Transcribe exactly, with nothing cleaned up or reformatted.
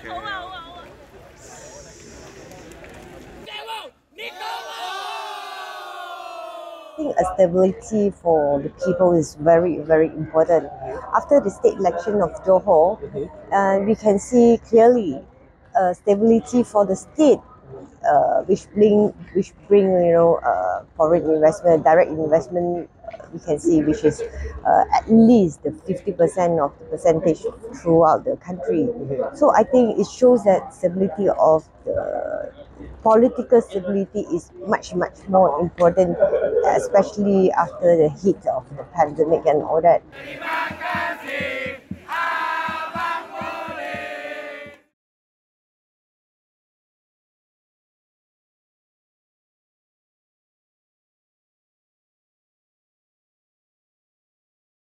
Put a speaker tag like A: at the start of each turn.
A: I think a stability for the people is very, very important. After the state election of Johor, uh, we can see clearly uh, stability for the state, uh, which bring, which bring you know uh, foreign investment, direct investment. Uh, we can see which is uh, at least the fifty percent of the percentage throughout the country. So I think it shows that stability of the political stability is much, much more important, especially after the hit of the pandemic and all that.